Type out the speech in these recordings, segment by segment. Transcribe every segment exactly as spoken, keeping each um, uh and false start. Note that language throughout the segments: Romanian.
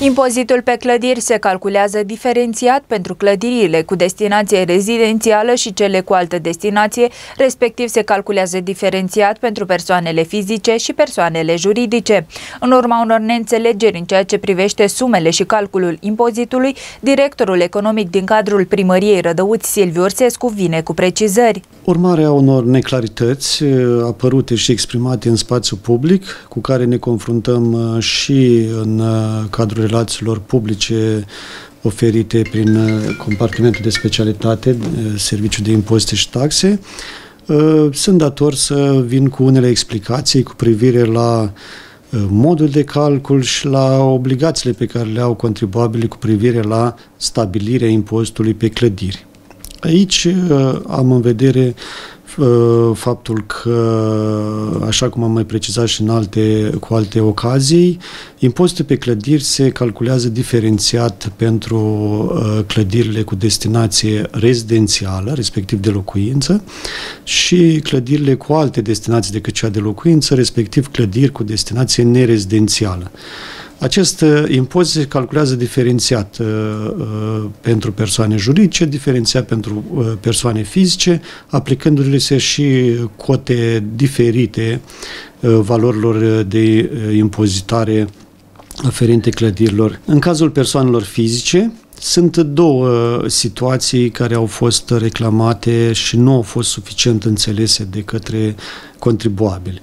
Impozitul pe clădiri se calculează diferențiat pentru clădirile cu destinație rezidențială și cele cu altă destinație, respectiv se calculează diferențiat pentru persoanele fizice și persoanele juridice. În urma unor neînțelegeri în ceea ce privește sumele și calculul impozitului, directorul economic din cadrul primăriei Rădăuți, Silviu Ursescu, vine cu precizări. Urmarea unor neclarități apărute și exprimate în spațiu public, cu care ne confruntăm și în cadrul relațiilor publice oferite prin compartimentul de specialitate, Serviciul de Impozite și Taxe, sunt dator să vin cu unele explicații cu privire la modul de calcul și la obligațiile pe care le au contribuabilii cu privire la stabilirea impozitului pe clădiri. Aici am în vedere faptul că, așa cum am mai precizat și în alte, cu alte ocazii, impozitul pe clădiri se calculează diferențiat pentru clădirile cu destinație rezidențială, respectiv de locuință, și clădirile cu alte destinații decât cea de locuință, respectiv clădiri cu destinație nerezidențială. Acest impozit se calculează diferențiat uh, uh, pentru persoane juridice, diferențiat pentru uh, persoane fizice, aplicându-le se și cote diferite uh, valorilor de uh, impozitare aferente clădirilor. În cazul persoanelor fizice, sunt două situații care au fost reclamate și nu au fost suficient înțelese de către contribuabili.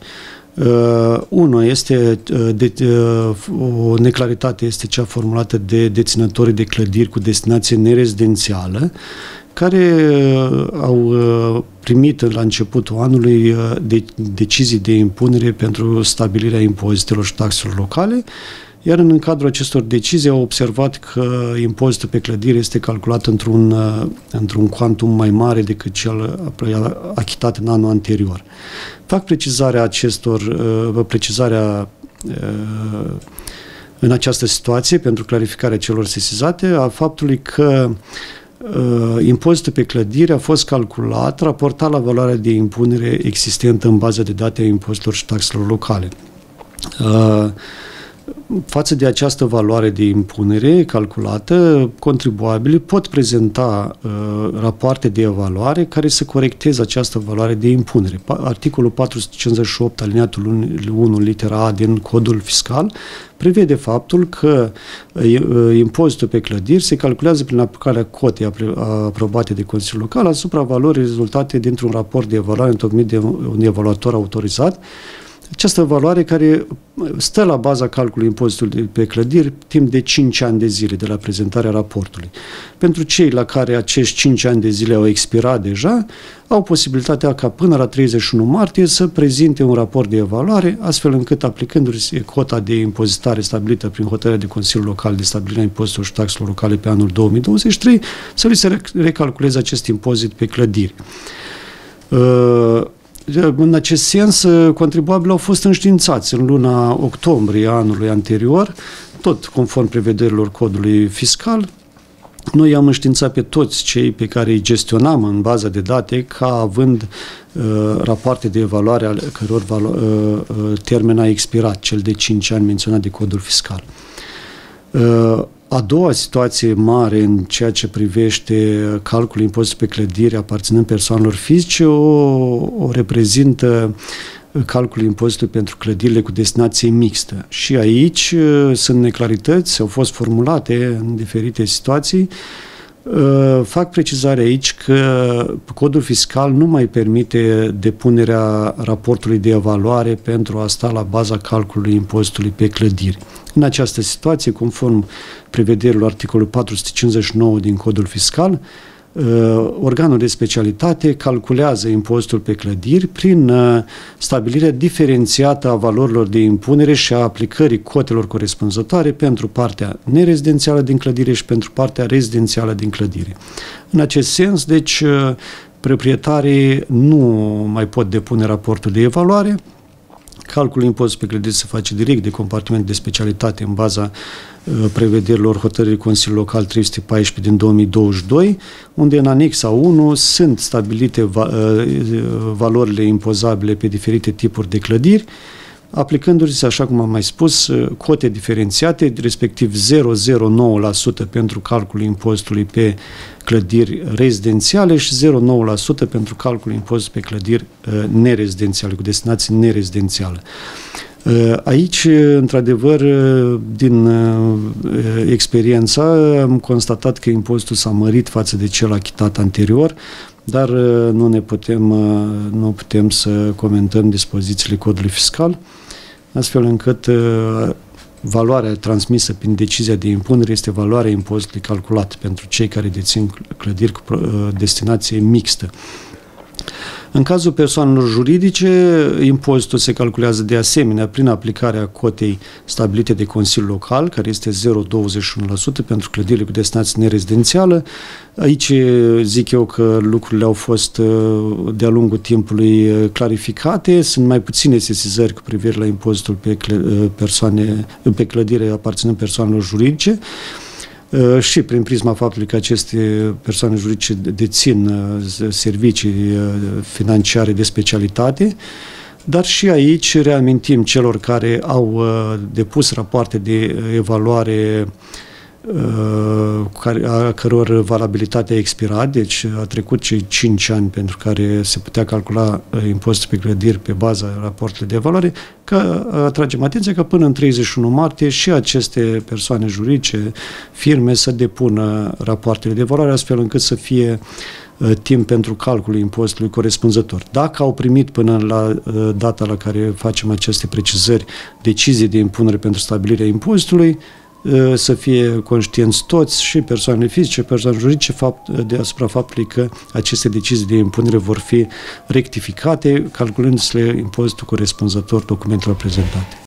Uh, Unul este, uh, de, uh, o neclaritate este cea formulată de deținătorii de clădiri cu destinație nerezidențială, care uh, au uh, primit la începutul anului uh, de, decizii de impunere pentru stabilirea impozitelor și taxelor locale, iar în cadrul acestor decizii au observat că impozitul pe clădire este calculat într-un într-un cuantum mai mare decât cel achitat în anul anterior. Fac precizarea acestor, precizarea în această situație pentru clarificarea celor sesizate a faptului că impozitul pe clădire a fost calculat raportat la valoarea de impunere existentă în baza de date a impozitelor și taxelor locale. Față de această valoare de impunere calculată, contribuabilii pot prezenta uh, rapoarte de evaluare care să corecteze această valoare de impunere. Articolul patru sute cincizeci și opt, alineatul unu, litera A din Codul Fiscal, prevede faptul că uh, impozitul pe clădiri se calculează prin aplicarea cotei aprobate de Consiliul Local asupra valorii rezultate dintr-un raport de evaluare întocmit de un evaluator autorizat. Această valoare care stă la baza calculului impozitului pe clădiri timp de cinci ani de zile de la prezentarea raportului. Pentru cei la care acești cinci ani de zile au expirat deja, au posibilitatea ca până la treizeci și unu martie să prezinte un raport de evaluare, astfel încât aplicându-se cota de impozitare stabilită prin hotărârea de Consiliul Local de stabilirea impozitelor și taxelor locale pe anul două mii douăzeci și trei, să li se recalculeze acest impozit pe clădiri. Uh, În acest sens, contribuabilii au fost înștiințați în luna octombrie anului anterior, tot conform prevederilor codului fiscal. Noi am înștiințat pe toți cei pe care îi gestionam în baza de date ca având uh, rapoarte de evaluare ale căror valo, uh, termen a expirat, cel de cinci ani menționat de codul fiscal. Uh, A doua situație mare în ceea ce privește calculul impozitului pe clădire aparținând persoanelor fizice o, o reprezintă calculul impozitului pentru clădirile cu destinație mixtă. Și aici sunt neclarități, au fost formulate în diferite situații. Fac precizare aici că codul fiscal nu mai permite depunerea raportului de evaluare pentru a sta la baza calculului impozitului pe clădiri. În această situație, conform prevederilor articolului patru sute cincizeci și nouă din codul fiscal, organul de specialitate calculează impozitul pe clădiri prin stabilirea diferențiată a valorilor de impunere și a aplicării cotelor corespunzătoare pentru partea nerezidențială din clădire și pentru partea rezidențială din clădire. În acest sens, deci, proprietarii nu mai pot depune raportul de evaluare. Calculul impozitului pe clădiri se face direct de compartiment de specialitate în baza uh, prevederilor hotărârii Consiliului Local trei sute paisprezece din două mii douăzeci și doi, unde în anexa unu sunt stabilite va, uh, valorile impozabile pe diferite tipuri de clădiri, aplicându-se, așa cum am mai spus, cote diferențiate, respectiv zero virgulă zero nouă la sută pentru calculul impozitului pe clădiri rezidențiale și zero virgulă nouă la sută pentru calculul impozitului pe clădiri nerezidențiale, cu destinație nerezidențială. Aici, într-adevăr, din experiența, am constatat că impozitul s-a mărit față de cel achitat anterior, dar nu ne putem, nu putem să comentăm dispozițiile codului fiscal, astfel încât valoarea transmisă prin decizia de impunere este valoarea impozitului calculat pentru cei care dețin clădiri cu destinație mixtă. În cazul persoanelor juridice, impozitul se calculează de asemenea prin aplicarea cotei stabilite de Consiliul Local, care este zero virgulă douăzeci și unu la sută pentru clădirile cu destinație nerezidențială. Aici zic eu că lucrurile au fost de-a lungul timpului clarificate, sunt mai puține sesizări cu privire la impozitul pe, persoane, pe clădire aparținând persoanelor juridice, și prin prisma faptului că aceste persoane juridice dețin servicii financiare de specialitate, dar și aici reamintim celor care au depus rapoarte de evaluare a căror valabilitate a expirat, deci a trecut cei cinci ani pentru care se putea calcula impozitul pe clădiri pe baza raportului de evaluare, că atragem atenția că până în treizeci și unu martie și aceste persoane juridice, firme, să depună rapoartele de evaluare, astfel încât să fie timp pentru calculul impozitului corespunzător. Dacă au primit până la data la care facem aceste precizări decizii de impunere pentru stabilirea impozitului, să fie conștienți toți, și persoanele fizice, persoane juridice, fapt, de asupra faptului că aceste decizii de impunere vor fi rectificate, calculându-se impozitul corespunzător documentelor prezentate.